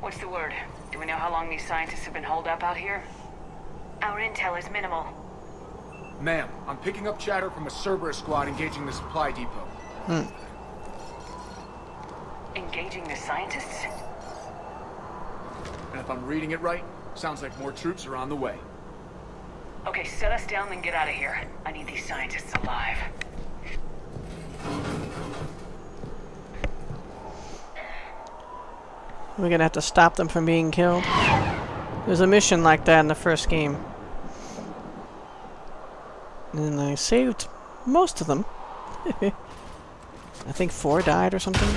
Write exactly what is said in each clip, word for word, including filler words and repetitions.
What's the word? Do we know how long these scientists have been holed up out here? Our intel is minimal. Ma'am, I'm picking up chatter from a Cerberus squad engaging the supply depot. Hmm. Engaging the scientists? And if I'm reading it right, sounds like more troops are on the way. Okay, set us down, then get out of here. I need these scientists alive. We're gonna have to stop them from being killed. There's a mission like that in the first game. And I saved most of them. I think four died or something.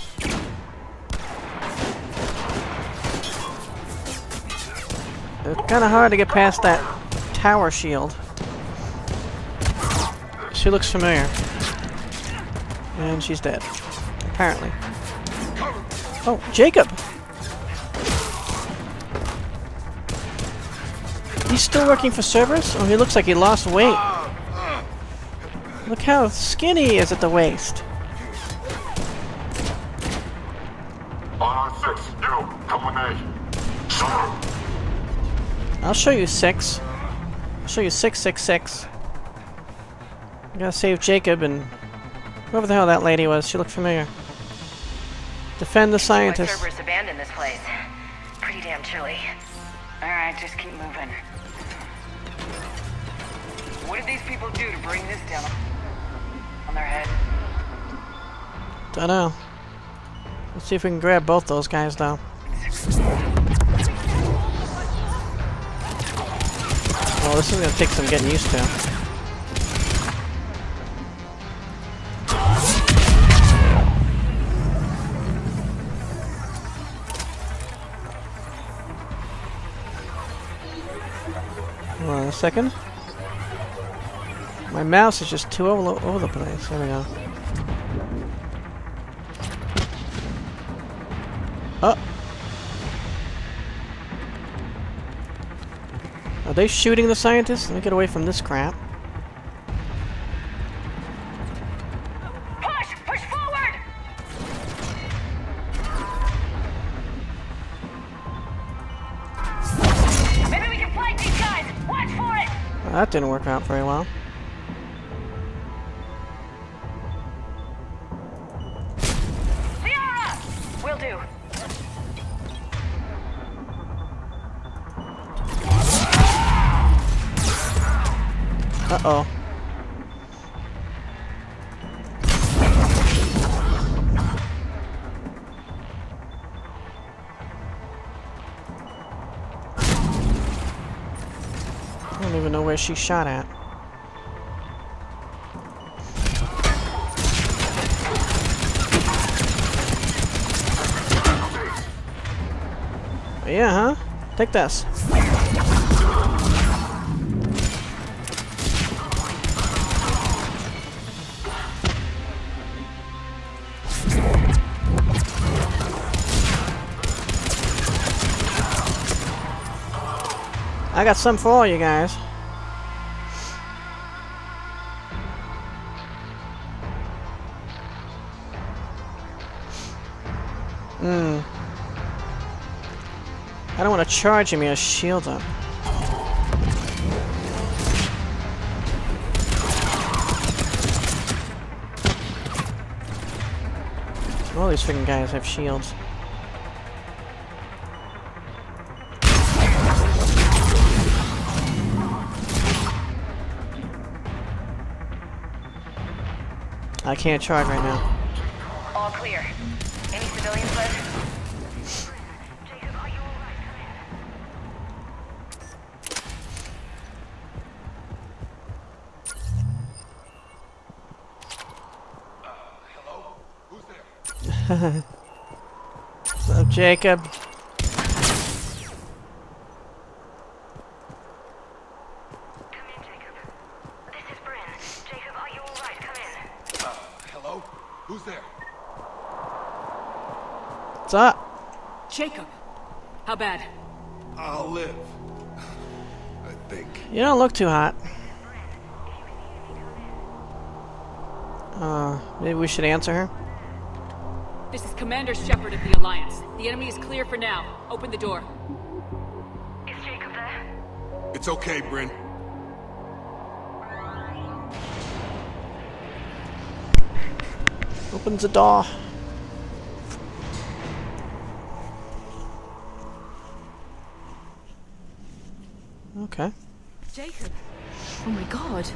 It's kinda hard to get past that tower shield. She looks familiar. And she's dead. Apparently. Oh, Jacob! He's still working for Cerberus? Oh, he looks like he lost weight. Look how skinny he is at the waist. I'll show you six. I'll show you six, six, six. I gotta save Jacob and whoever the hell that lady was. She looked familiar. Defend the scientists. Cerberus abandoned this place. Pretty damn chilly. All right, just keep moving. What did these people do to bring this down on their head? Dunno. Let's see if we can grab both those guys though. Well, this is gonna take some getting used to. Hold on a second. My mouse is just too all over the place. There we go. Oh! Are they shooting the scientists? Let me get away from this crap. Push! Push forward! Maybe we can flank these guys! Watch for it! Well, that didn't work out very well. Will do. Uh-oh. I don't even know where she shot at. Yeah, huh? Take this. I got some for all you guys. Hmm. I don't want to charge him, he has shields up. All these freaking guys have shields. I can't charge right now. All clear. Any civilians left? What's up, Jacob? Come in, Jacob. This is Bryn. Jacob, are you alright? Come in. Uh, hello? Who's there? What's up? Jacob! How bad? I'll live. I think. You don't look too hot. Uh, maybe we should answer her? This is Commander Shepard of the Alliance. The enemy is clear for now. Open the door. Is Jacob there? It's okay, Bryn. Opens the door. Okay. Jacob. Oh my god.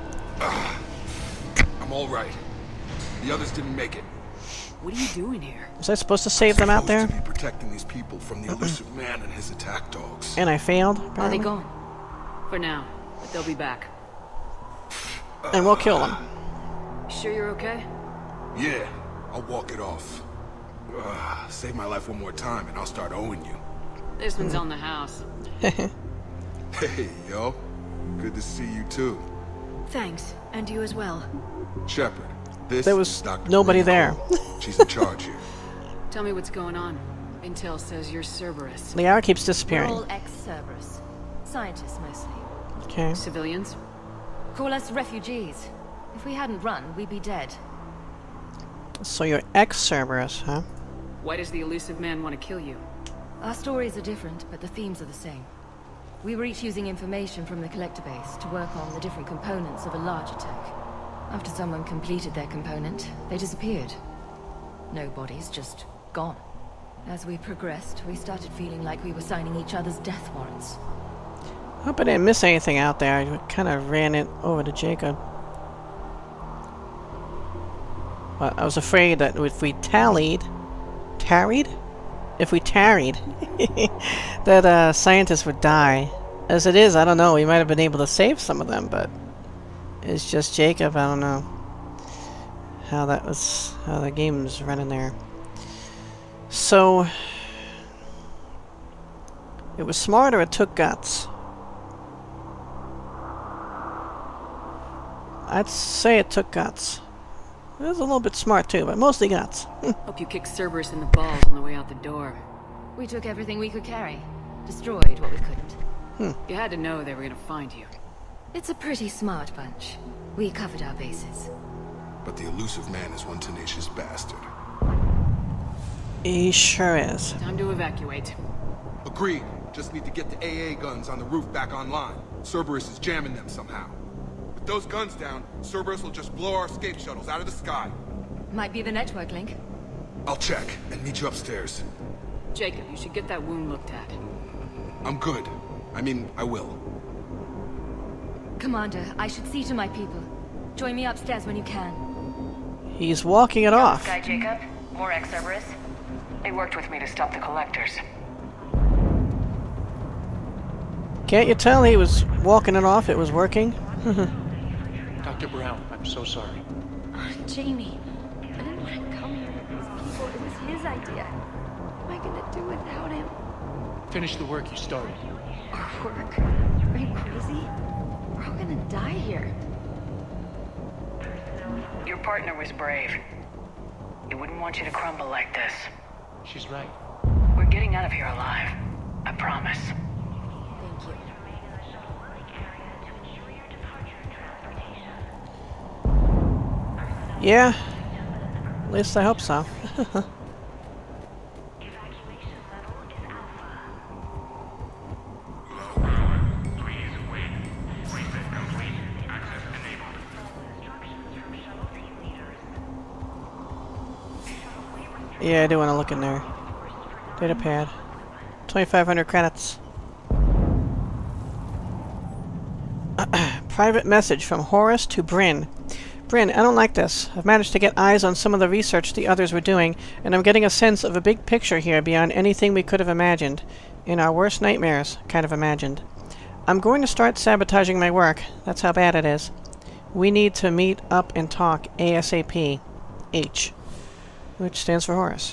I'm all right. The others didn't make it. What are you doing here? Was I supposed to save them out there? I'm supposed to be protecting these people from the elusive man and his attack dogs. And I failed, Are they apparently. gone? For now. But they'll be back. And we'll kill them. Sure you're okay? Yeah, I'll walk it off. Uh, save my life one more time and I'll start owing you. This one's on the house. Hey, yo. Good to see you too. Thanks. And you as well. Shepard, this There was is Doctor nobody Maria there. Cole. She's in charge here. Tell me what's going on. Intel says you're Cerberus. Liara keeps We're disappearing. all ex-Cerberus. Scientists mostly. Okay. Civilians? Call us refugees. If we hadn't run, we'd be dead. So you're ex-Cerberus, huh? Why does the elusive man want to kill you? Our stories are different, but the themes are the same. We were each using information from the collector base to work on the different components of a large attack. After someone completed their component, they disappeared. No bodies, just gone. As we progressed, we started feeling like we were signing each other's death warrants. Hope I didn't miss anything out there. I kind of ran it over to Jacob. But I was afraid that if we tallied... Tarried? If we tarried, that uh, scientists would die. As it is, I don't know. We might have been able to save some of them, but it's just Jacob. I don't know how that was, how the game was running there. So it was smart, or it took guts. I'd say it took guts. It was a little bit smart too, but mostly guts. Hope you kicked Cerberus in the balls on the way out the door. We took everything we could carry. Destroyed what we couldn't. You had to know they were gonna find you. It's a pretty smart bunch. We covered our bases. But the elusive man is one tenacious bastard. He sure is. Time to evacuate. Agreed. Just need to get the A A guns on the roof back online. Cerberus is jamming them somehow. With those guns down, Cerberus will just blow our escape shuttles out of the sky. Might be the network link. I'll check and meet you upstairs. Jacob, you should get that wound looked at. I'm good. I mean, I will. Commander, I should see to my people. Join me upstairs when you can. He's walking it off. Guy Jacob? More Ex-Cerberus? They worked with me to stop the collectors. Can't you tell he was walking it off? It was working. Doctor Brown, I'm so sorry. Oh, Jamie, I didn't want to come here with these people. It was his idea. What am I gonna do without him? Finish the work you started. Our work? Are you crazy? We're all gonna die here. Your partner was brave. He wouldn't want you to crumble like this. She's right. We're getting out of here alive. I promise. Thank you. Yeah. At least I hope so. Yeah, I do want to look in there. Data pad. twenty-five hundred credits. Private message from Horace to Bryn. Bryn, I don't like this. I've managed to get eyes on some of the research the others were doing, and I'm getting a sense of a big picture here beyond anything we could have imagined. In our worst nightmares, kind of imagined. I'm going to start sabotaging my work. That's how bad it is. We need to meet up and talk ASAP. H. Which stands for Horace.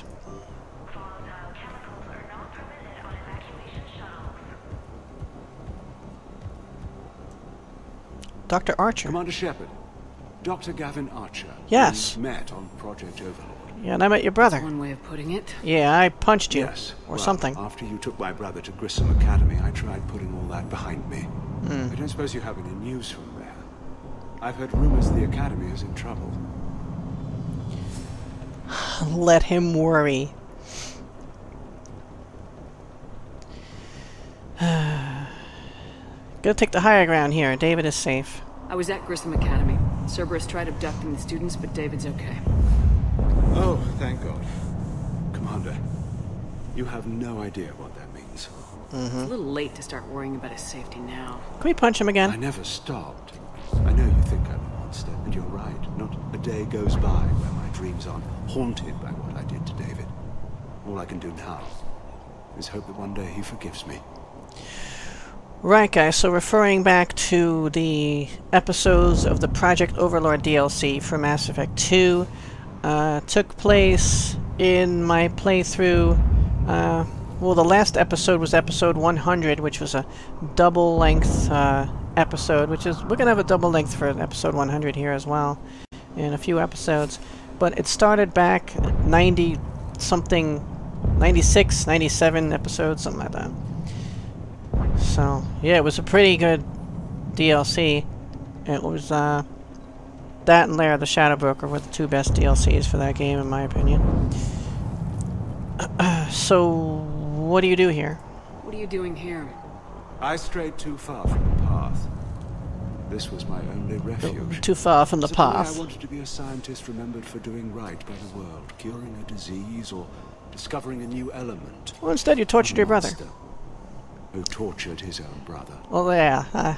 Doctor Archer. Commander Shepard, Doctor Gavin Archer. Yes. We met on Project Overlord. Yeah, and I met your brother. One way of putting it. Yeah, I punched you. Yes. Or well, something. After you took my brother to Grissom Academy, I tried putting all that behind me. Mm. I don't suppose you have any news from there. I've heard rumors the Academy is in trouble. Let him worry. Gotta take the higher ground here. David is safe. I was at Grissom Academy. Cerberus tried abducting the students, but David's okay. Oh, thank God. Commander, you have no idea what that means. Mm-hmm. It's a little late to start worrying about his safety now. Can we punch him again? I never stopped. I know you think I'm a monster, and you're right. Not a day goes by where my dreams aren't haunted by what I did to David. All I can do now is hope that one day he forgives me. Right, guys, so referring back to the episodes of the Project Overlord D L C for Mass Effect two, uh, took place in my playthrough. Uh, well, the last episode was episode one hundred, which was a double-length uh, episode, which is, we're going to have a double length for episode one hundred here as well, in a few episodes. But it started back ninety-something, ninety-six, ninety-seven episodes, something like that. So, yeah, it was a pretty good D L C. It was, uh, that and Lair of the Shadow Broker were the two best D L Cs for that game, in my opinion. Uh, so, what do you do here? What are you doing here? I strayed too far from the path. This was my only refuge. Too far from the Suddenly path. I wanted to be a scientist remembered for doing right by the world, curing a disease or discovering a new element. Well, instead you tortured your brother. Who tortured his own brother. Well, yeah. Uh,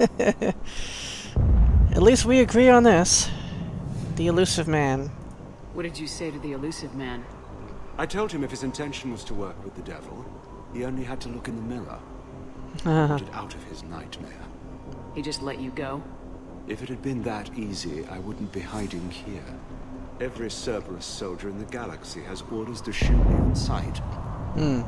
at least we agree on this. The elusive man. What did you say to the elusive man? I told him if his intention was to work with the devil, he only had to look in the mirror. Uh-huh. Wanted out of his nightmare. He just let you go? If it had been that easy, I wouldn't be hiding here. Every Cerberus soldier in the galaxy has orders to shoot me on sight. Hmm.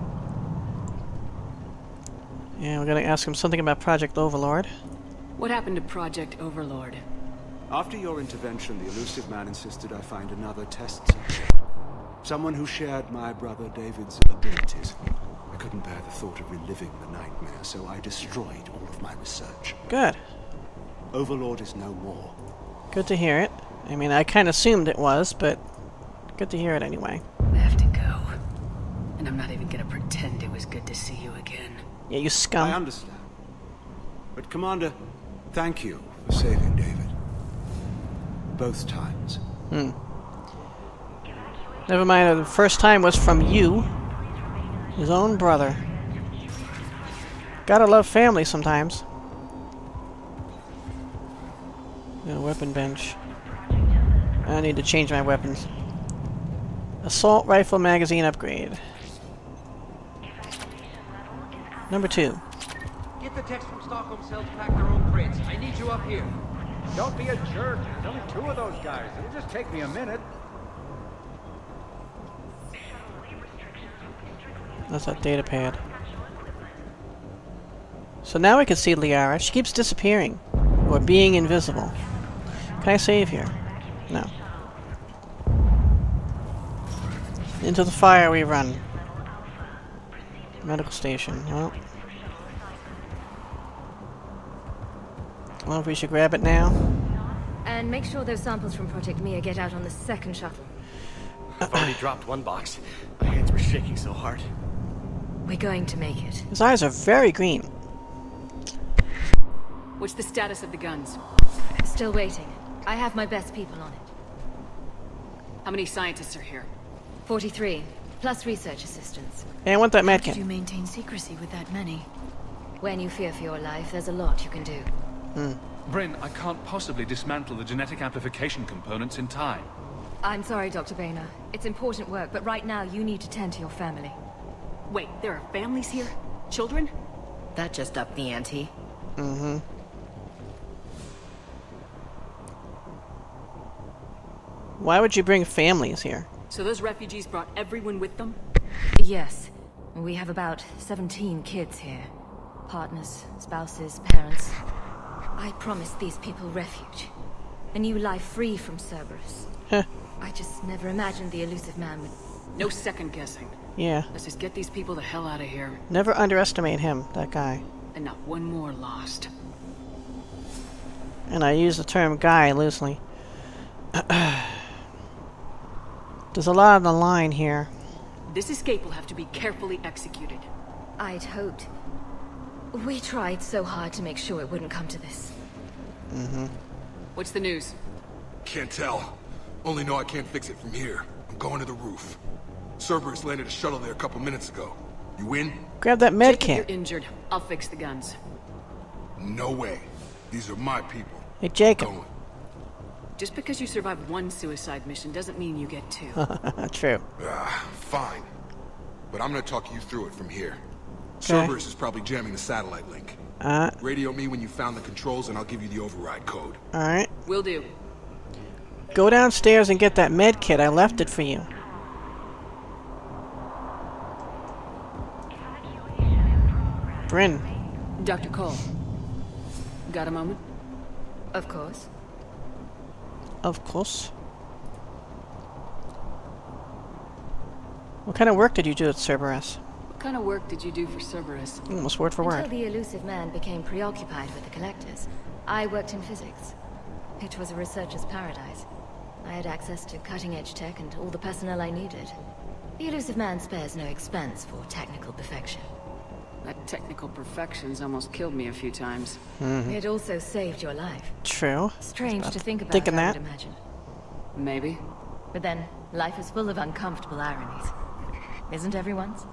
Yeah, we're gonna ask him something about Project Overlord. What happened to Project Overlord? After your intervention, the elusive man insisted I find another test subject. Someone who shared my brother David's abilities. I couldn't bear the thought of reliving the nightmare, so I destroyed all of my research. Good. Overlord is no more. Good to hear it. I mean, I kind of assumed it was, but good to hear it anyway. I have to go. And I'm not even gonna pretend it was good to see you again. Yeah, you scum. I understand. But Commander, thank you for saving David. Both times. Hmm. Never mind, the first time was from you. His own brother. Gotta love family sometimes. Yeah, weapon bench. I need to change my weapons. Assault rifle magazine upgrade. Number two. Get the text from Stockholm cells to pack their own crates. I need you up here. Don't be a jerk. There's only two of those guys. It'll just take me a minute. That's that data pad. So now we can see Liara. She keeps disappearing. Or being invisible. Can I save here? No. Into the fire we run. Medical station. Well. I don't know if we should grab it now. And make sure those samples from Project Mia get out on the second shuttle. I've already dropped one box. My hands were shaking so hard. We're going to make it. His eyes are very green. What's the status of the guns? Still waiting. I have my best people on it. How many scientists are here? forty-three, plus research assistants. Hey, I want that How did medkit. you maintain secrecy with that many? When you fear for your life, there's a lot you can do. Hmm. Bryn, I can't possibly dismantle the genetic amplification components in time. I'm sorry, Doctor Boehner. It's important work, but right now you need to tend to your family. Wait, there are families here? Children? That just upped the ante. Mm-hmm. Why would you bring families here? So those refugees brought everyone with them? Yes. We have about seventeen kids here. Partners, spouses, parents. I promised these people refuge. A new life free from Cerberus. Huh. I just never imagined the elusive man would... No second guessing. Yeah. Let's just get these people the hell out of here. Never underestimate him, that guy. And not one more lost. And I use the term guy loosely. There's a lot on the line here. This escape will have to be carefully executed. I'd hoped. We tried so hard to make sure it wouldn't come to this. Mm-hmm. What's the news? Can't tell. Only know I can't fix it from here. I'm going to the roof. Cerberus landed a shuttle there a couple minutes ago. You in? Grab that med Jacob, kit. you're injured. I'll fix the guns. No way. These are my people. Hey, Jacob. Going. Just because you survived one suicide mission doesn't mean you get two. True. Ah, fine. But I'm gonna talk you through it from here. Okay. Cerberus is probably jamming the satellite link. Uh, Radio me when you found the controls and I'll give you the override code. Alright. Will do. Go downstairs and get that med kit. I left it for you. Bryn. Doctor Cole. Got a moment? Of course. Of course. What kind of work did you do at Cerberus? What kind of work did you do for Cerberus? Almost word for word. Until the elusive man became preoccupied with the collectors, I worked in physics. It was a researcher's paradise. I had access to cutting-edge tech and all the personnel I needed. The elusive man spares no expense for technical perfection. That technical perfection's almost killed me a few times. Mm-hmm. It also saved your life. True. Strange to think about, thinking I that. would imagine. Maybe. But then, life is full of uncomfortable ironies. Isn't everyone's?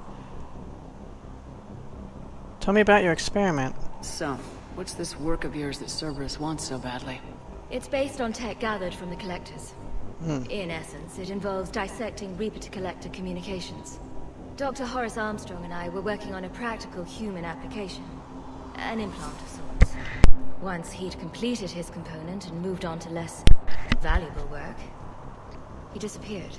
Tell me about your experiment. So, what's this work of yours that Cerberus wants so badly? It's based on tech gathered from the collectors. Hmm. In essence, it involves dissecting Reaper-to-Collector communications. Doctor Horace Armstrong and I were working on a practical human application. An implant of sorts. Once he'd completed his component and moved on to less valuable work, he disappeared.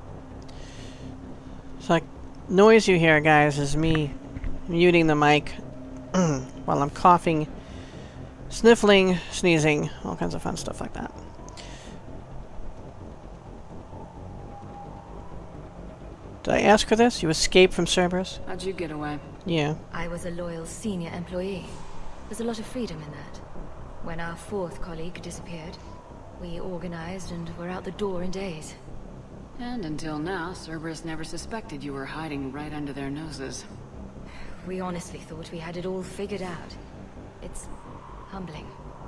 It's like noise you hear, guys, is me muting the mic while I'm coughing, sniffling, sneezing, all kinds of fun stuff like that. Did I ask her this? You escaped from Cerberus? How'd you get away? Yeah. I was a loyal senior employee. There's a lot of freedom in that. When our fourth colleague disappeared, we organized and were out the door in days. And until now, Cerberus never suspected you were hiding right under their noses. We honestly thought we had it all figured out. It's humbling.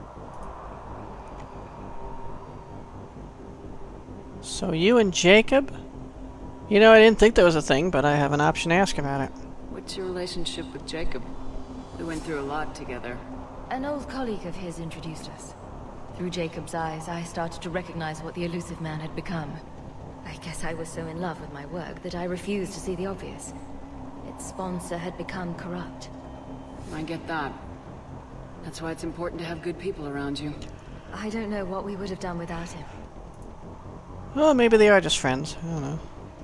So you and Jacob? You know, I didn't think that was a thing, but I have an option to ask about it. What's your relationship with Jacob? We went through a lot together. An old colleague of his introduced us. Through Jacob's eyes, I started to recognize what the elusive man had become. I guess I was so in love with my work that I refused to see the obvious. Its sponsor had become corrupt. I get that. That's why it's important to have good people around you. I don't know what we would have done without him. Well, maybe they are just friends. I don't know.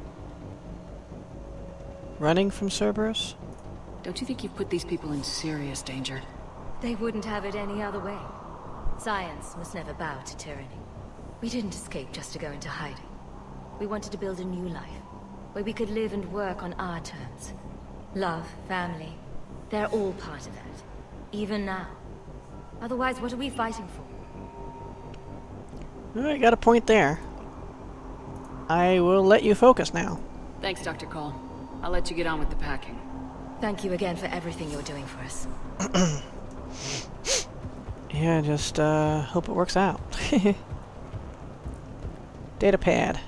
Running from Cerberus? Don't you think you've put these people in serious danger? They wouldn't have it any other way. Science must never bow to tyranny. We didn't escape just to go into hiding. We wanted to build a new life, where we could live and work on our terms. Love, family, they're all part of that. Even now. Otherwise, what are we fighting for? Well, you got a point there. I will let you focus now. Thanks, Doctor Cole. I'll let you get on with the packing. Thank you again for everything you're doing for us. Yeah, just uh, hope it works out. Data pad.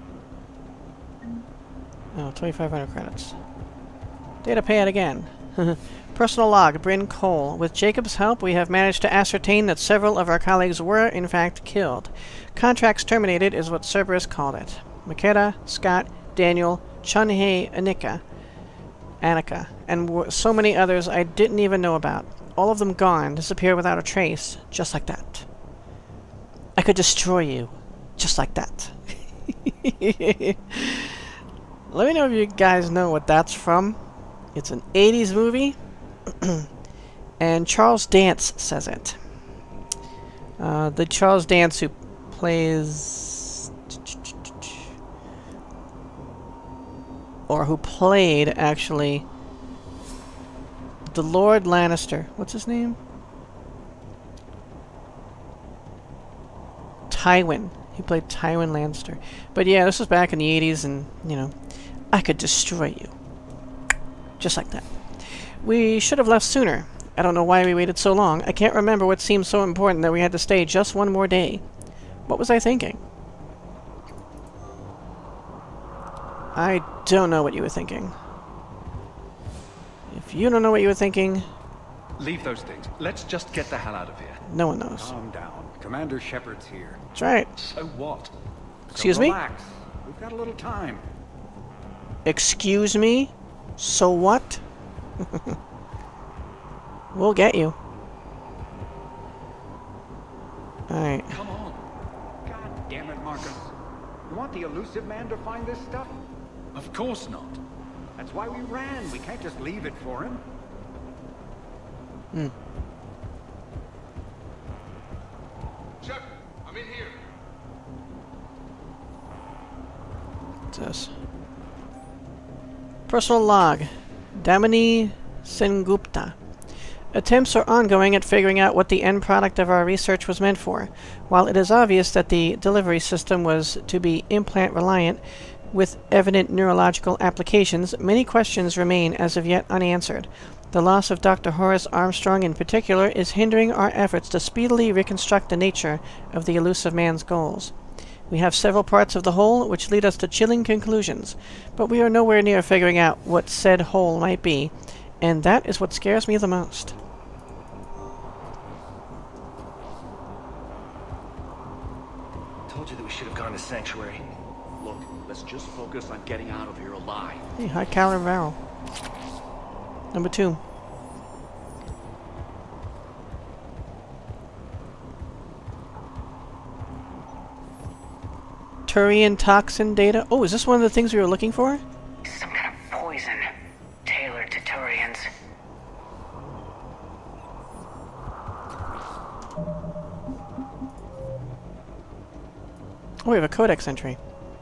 Oh, twenty-five hundred credits. Data pad again. Personal log, Bryn Cole. With Jacob's help, we have managed to ascertain that several of our colleagues were, in fact, killed. Contracts terminated is what Cerberus called it. Makeda, Scott, Daniel, Chunhei, Anika, Annika, and w so many others I didn't even know about. All of them gone, disappeared without a trace, just like that. I could destroy you, just like that. Let me know if you guys know what that's from. It's an eighties movie, and Charles Dance says it. Uh, the Charles Dance who plays... or who played, actually, the Lord Lannister. What's his name? Tywin He played Tywin Lannister. But yeah, this was back in the eighties, and, you know, I could destroy you. Just like that. We should have left sooner. I don't know why we waited so long. I can't remember what seemed so important that we had to stay just one more day. What was I thinking? I don't know what you were thinking. If you don't know what you were thinking... Leave those things. Let's just get the hell out of here. No one knows. Calm down. Commander Shepard's here. That's right. So what? Excuse so me? Relax. We've got a little time. Excuse me? So what? We'll get you. Alright. Come on. God damn it, Marcus. You want the elusive man to find this stuff? Of course not. That's why we ran. We can't just leave it for him. Hmm. Shepard, I'm in here. What's this? Personal log. Damini Sengupta. Attempts are ongoing at figuring out what the end product of our research was meant for. While it is obvious that the delivery system was to be implant-reliant, with evident neurological applications, many questions remain as of yet unanswered. The loss of Doctor Horace Armstrong in particular is hindering our efforts to speedily reconstruct the nature of the elusive man's goals. We have several parts of the whole which lead us to chilling conclusions, but we are nowhere near figuring out what said whole might be, and that is what scares me the most. Told you that we should have gone to Sanctuary. Look, let's just focus on getting out of here alive. Hey, high caliber barrel. Number two. Turian toxin data. Oh, is this one of the things we were looking for? Some kind of poison tailored to Turians. Oh, we have a codex entry.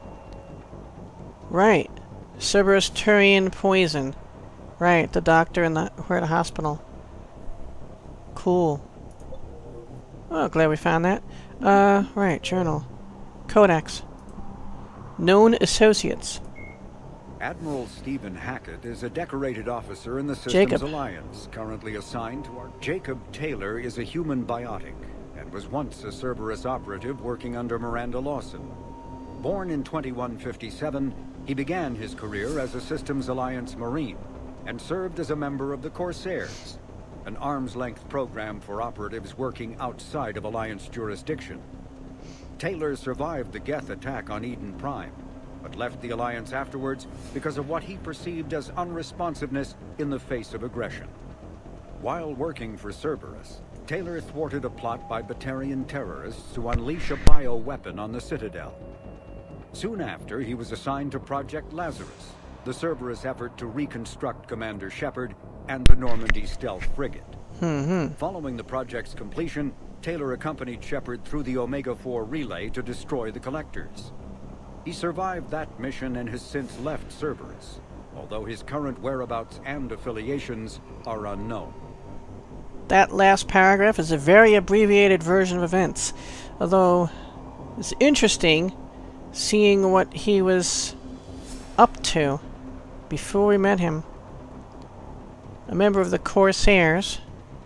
Right. Cerberus Turian poison. Right, the doctor and the we're at a hospital. Cool. Oh, glad we found that. Uh, right, journal. Codex. Known associates. Admiral Stephen Hackett is a decorated officer in the Systems Jacob. Alliance, currently assigned to our... Jacob Taylor is a human biotic, and was once a Cerberus operative working under Miranda Lawson. Born in twenty-one fifty-seven, he began his career as a Systems Alliance Marine, and served as a member of the Corsairs, an arm's-length program for operatives working outside of Alliance jurisdiction. Taylor survived the Geth attack on Eden Prime, but left the Alliance afterwards because of what he perceived as unresponsiveness in the face of aggression. While working for Cerberus, Taylor thwarted a plot by Batarian terrorists to unleash a bioweapon on the Citadel. Soon after, he was assigned to Project Lazarus, the Cerberus effort to reconstruct Commander Shepard and the Normandy stealth frigate. Mm-hmm. Following the project's completion, Taylor accompanied Shepard through the Omega four relay to destroy the Collectors. He survived that mission and has since left Cerberus, although his current whereabouts and affiliations are unknown. That last paragraph is a very abbreviated version of events, although it's interesting seeing what he was up to before we met him. A member of the Corsairs.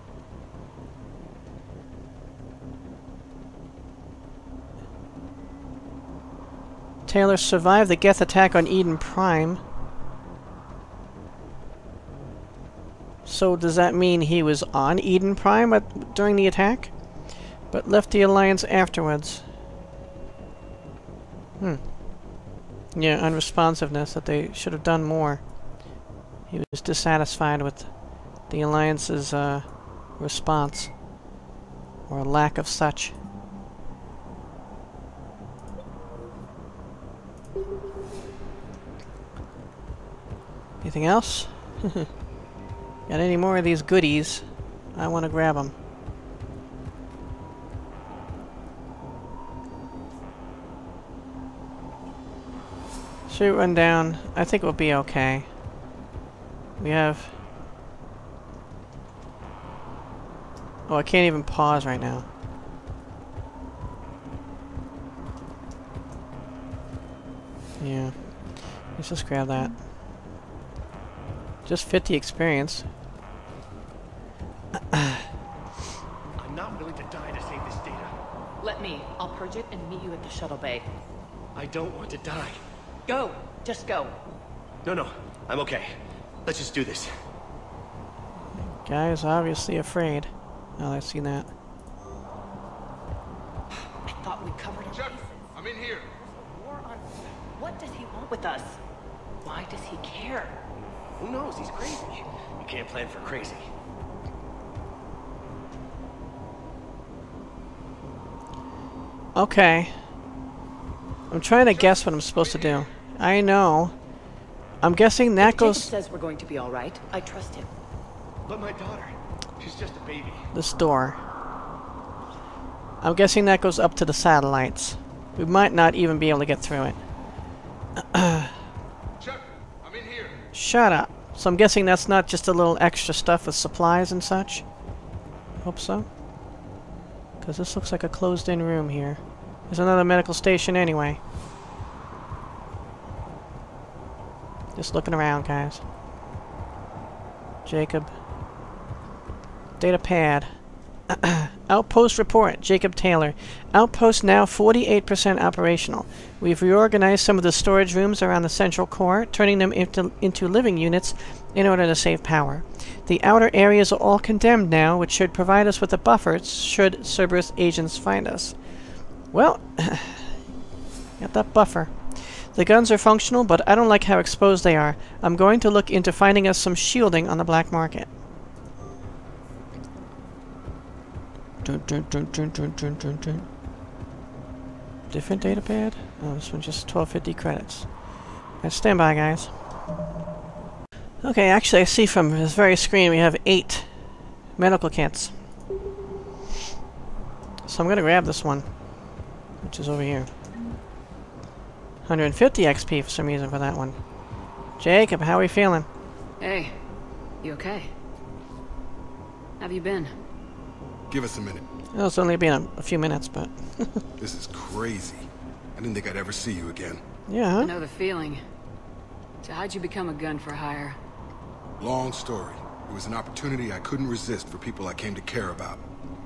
Taylor survived the Geth attack on Eden Prime. So does that mean he was on Eden Prime at, during the attack? But left the Alliance afterwards. Hmm. Yeah, unresponsiveness, that they should have done more. He was dissatisfied with the Alliance's uh, response. Or lack of such. Anything else? Got any more of these goodies? I want to grab them. Should we run down? I think we'll be okay. We have... Oh, I can't even pause right now. Let's just grab that. Just fifty experience. I'm not willing to die to save this data. Let me. I'll purge it and meet you at the shuttle bay. I don't want to die. Go. Just go. No, no. I'm okay. Let's just do this. Guy is obviously afraid. Oh, I see that. I thought we covered it. Shepard, I'm in here. War on... What does he want with us? Why does he care? Who knows? He's crazy. You can't plan for crazy. Okay. I'm trying to guess what I'm supposed to do. I know. I'm guessing that If goes... Jacob says we're going to be all right. I trust him. But my daughter, she's just a baby. This door. I'm guessing that goes up to the satellites. We might not even be able to get through it. Shepard, I'm in here. Shut up. So I'm guessing that's not just a little extra stuff with supplies and such? Hope so. Because this looks like a closed-in room here. There's another medical station anyway. Just looking around, guys. Jacob. Data pad. Outpost report. Jacob Taylor. Outpost now forty-eight percent operational. We've reorganized some of the storage rooms around the central core, turning them into, into living units in order to save power. The outer areas are all condemned now, which should provide us with a buffer should Cerberus agents find us. Well, got that buffer. The guns are functional, but I don't like how exposed they are. I'm going to look into finding us some shielding on the black market. Dun, dun, dun, dun, dun, dun, dun, dun. Different data pad? Oh, this one's just twelve fifty credits. Right, stand by, guys. Okay, actually I see from this very screen we have eight medical kits. So I'm gonna grab this one, which is over here. one hundred fifty X P for some reason for that one. Jacob, how are we feeling? Hey, you okay? Have you been? Give us a minute. Well, it's only been a, a few minutes, but... This is crazy. I didn't think I'd ever see you again. Yeah, huh? I know the feeling. So how'd you become a gun for hire? Long story. It was an opportunity I couldn't resist for people I came to care about.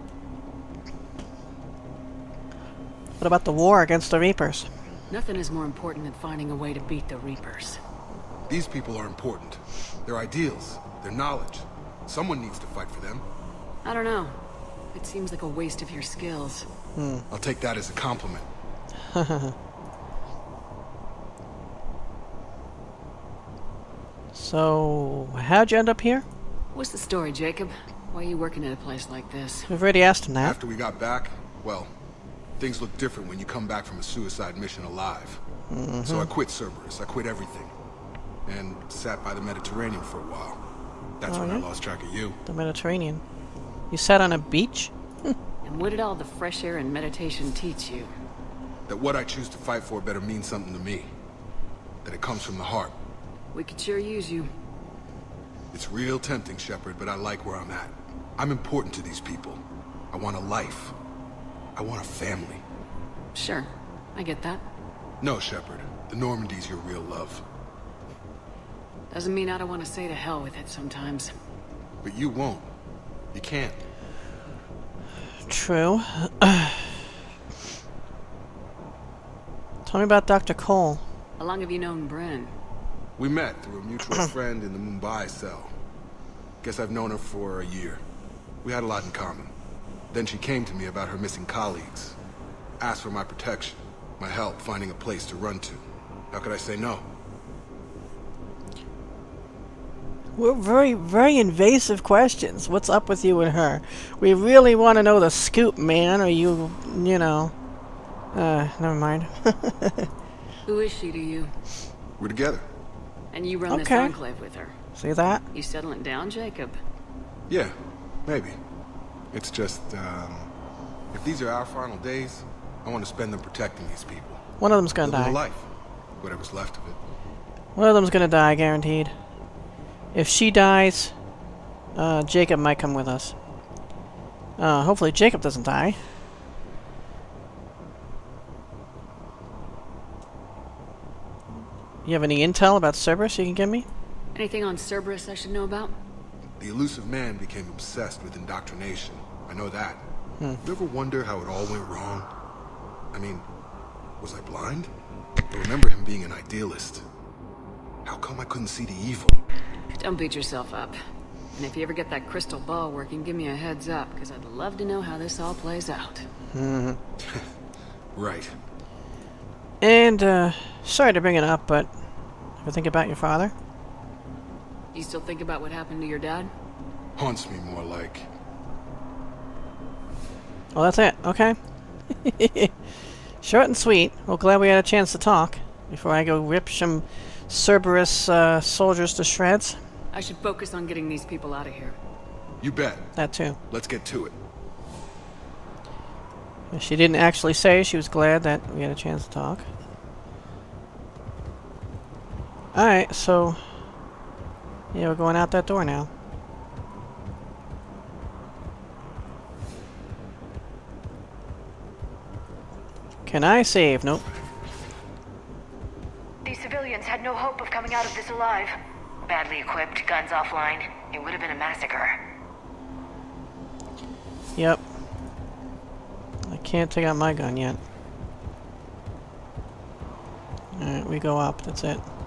What about the war against the Reapers? Nothing is more important than finding a way to beat the Reapers. These people are important. Their ideals, their knowledge. Someone needs to fight for them. I don't know. It seems like a waste of your skills. Hmm. I'll take that as a compliment. So, how'd you end up here? What's the story, Jacob? Why are you working at a place like this? We've already asked him that. After we got back, well, things look different when you come back from a suicide mission alive. Mm-hmm. So I quit Cerberus. I quit everything. And sat by the Mediterranean for a while. That's Oh, when yeah? I lost track of you. The Mediterranean. You sat on a beach? And what did all the fresh air and meditation teach you? That what I choose to fight for better mean something to me. That it comes from the heart. We could sure use you. It's real tempting, Shepard, but I like where I'm at. I'm important to these people. I want a life. I want a family. Sure, I get that. No, Shepard. The Normandy's your real love. Doesn't mean I don't want to say to hell with it sometimes. But you won't. You can't. True. Tell me about Doctor Cole. How long have you known Bryn? We met through a mutual friend in the Mumbai cell. Guess I've known her for a year. We had a lot in common. Then she came to me about her missing colleagues. Asked for my protection, my help finding a place to run to. How could I say no? We're very, very invasive questions. What's up with you and her? We really want to know the scoop, man, or you, you know... Uh, never mind. Who is she to you? We're together. And you run this Okay. enclave with her? See that? You settling down, Jacob? Yeah, maybe. It's just, um... if these are our final days, I want to spend them protecting these people. One of them's gonna Living die. a life. Whatever's left of it. One of them's gonna die, guaranteed. If she dies, uh, Jacob might come with us. Uh, hopefully Jacob doesn't die. You have any intel about Cerberus you can give me? Anything on Cerberus I should know about? The elusive man became obsessed with indoctrination. I know that. Hmm. You ever wonder how it all went wrong? I mean, was I blind? I remember him being an idealist. How come I couldn't see the evil? Don't beat yourself up. And if you ever get that crystal ball working, give me a heads up, because I'd love to know how this all plays out. Mm-hmm. Right. And, uh, sorry to bring it up, but ever think about your father? You still think about what happened to your dad? Haunts me more like. Oh, that's it. Okay. Short and sweet. Well, glad we had a chance to talk before I go rip some Cerberus uh, soldiers to shreds. I should focus on getting these people out of here. You bet. That too. Let's get to it. She didn't actually say she was glad that we had a chance to talk. Alright, so... yeah, we're going out that door now. Can I save? Nope. These civilians had no hope of coming out of this alive. Badly equipped, guns offline. It would have been a massacre. Yep. I can't take out my gun yet. Alright, we go up. That's it.